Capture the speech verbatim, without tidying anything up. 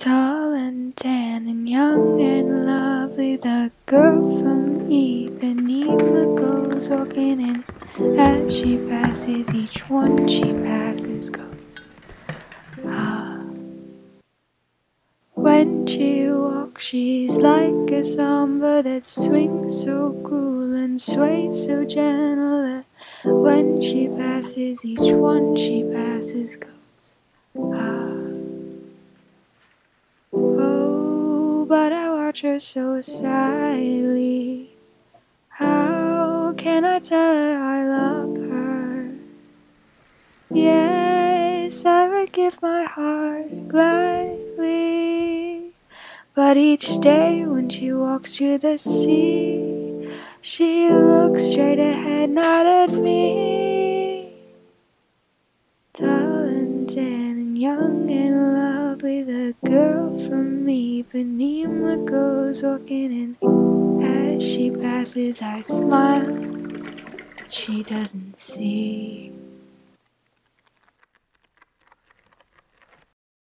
Tall and tan and young and lovely, the girl from Ipanema goes walking in. As she passes, each one she passes goes, ah. When she walks, she's like a samba that swings so cool and sways so gentle that when she passes, each one she passes goes, ah. Oh, but I watch her so sadly. How can I tell her I love her? Yes, I would give my heart gladly. But each day when she walks through the sea, she looks straight ahead, not at me. Tall and tan and young and lovely, the girl from Ipanema goes walking in. As she passes, I smile, but she doesn't see.